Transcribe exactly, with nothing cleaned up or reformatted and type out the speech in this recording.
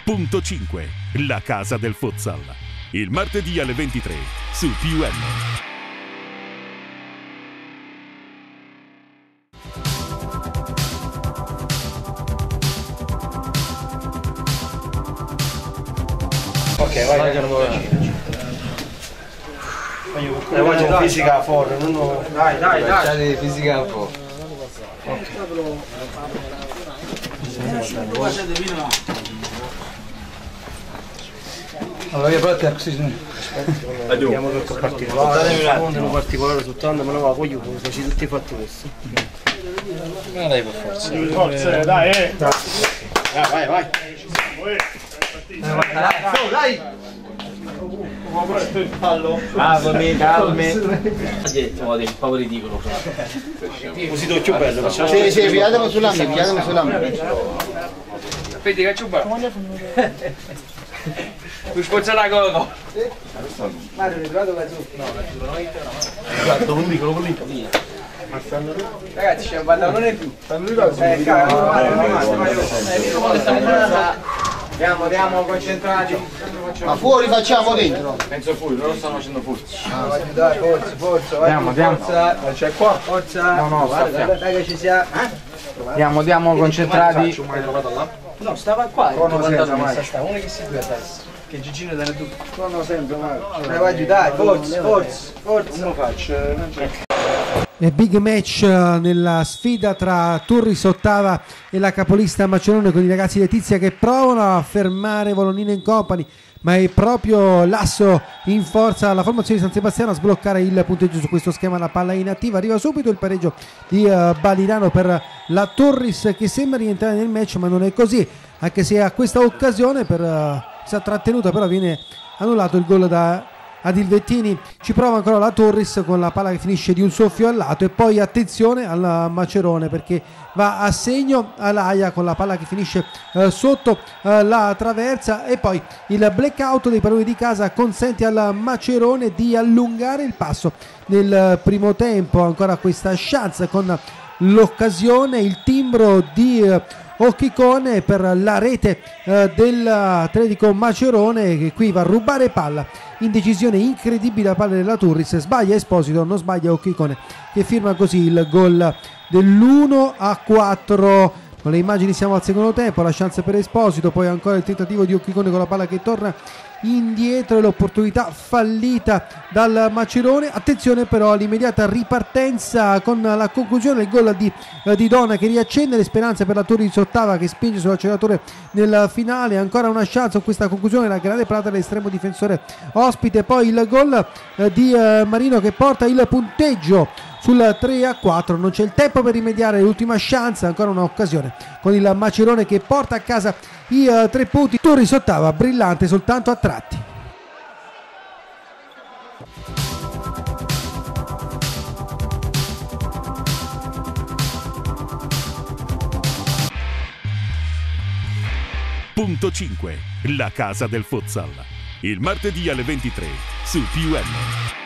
Punto cinque, la casa del futsal. Il martedì alle ventitré su P U M. Ok, vai, vai, vai, vai, vai, fisica fuori, non lo... Dai, dai, dai. Fisica fuori. Ok. Allora io però te così vediamo tutto particolare, un particolare soltanto, ma no, ma poi io faccio tutti i fatti questi. Ma dai per forza. Forza, dai, eh. Vai, vai, vai. Dai, dai. Calmi, calmi. Il po' ridicolo. Così tu più bello. Sì, sì, pigliatelo sull'ambito, pigliatelo sull'ambito. Aspetta, che c'è un po'. Tu scoccia la coco. Mario, hai trovato la zuppa? No, la zuppa. Guarda, un piccolo pulito. Ragazzi, c'è un pantalone in più. Eh, cavolo, andiamo, andiamo concentrati. Ma fuori facciamo dentro? Penso fuori, loro stanno facendo forza. Ah, dai, forza, forza, vai. Andiamo, andiamo. Forza. C'è qua? Forza. No, no, guarda, dai che ci sia. Andiamo, andiamo concentrati. No, stava qua. Uno senza mai. Uno che si due a destra. Che Gigino da tu. Uno sempre mai. Dai, vai, dai, forza, forza, forza. Non lo faccio. E big match nella sfida tra Turris Ottava e la capolista Macerone, con i ragazzi di Letizia che provano a fermare Volonino in Company, ma è proprio Lasso in forza la formazione di San Sebastiano a sbloccare il punteggio su questo schema. La palla inattiva, arriva subito il pareggio di uh, Balirano per la Turris, che sembra rientrare nel match ma non è così, anche se a questa occasione per, uh, si è trattenuta, però viene annullato il gol da Adilvettini. Ci prova ancora la Turris con la palla che finisce di un soffio al lato, e poi attenzione al Macerone perché va a segno all'Aia con la palla che finisce eh, sotto eh, la traversa, e poi il blackout dei padroni di casa consente al Macerone di allungare il passo nel primo tempo. Ancora questa chance con l'occasione, il timbro di eh, Occhicone per la rete eh, dell'Atletico Macerone, che qui va a rubare palla. Indecisione incredibile da parte della Turris, sbaglia Esposito, non sbaglia Occhicone, che firma così il gol dell'uno a quattro. Con le immagini siamo al secondo tempo, la chance per Esposito, poi ancora il tentativo di Occhicone con la palla che torna indietro e l'opportunità fallita dal Macerone. Attenzione però all'immediata ripartenza con la conclusione del gol di, eh, di Donna, che riaccende le speranze per la Turris Ottava, che spinge sull'acceleratore nel finale. Ancora una chance con questa conclusione, la grande parata dell'estremo difensore ospite, poi il gol eh, di eh, Marino che porta il punteggio sul tre a quattro. Non c'è il tempo per rimediare, l'ultima chance, ancora un'occasione con il Macerone che porta a casa i uh, tre punti. Turris Ottava brillante soltanto a tratti. Punto cinque, la casa del futsal. Il martedì alle ventitré su P U M.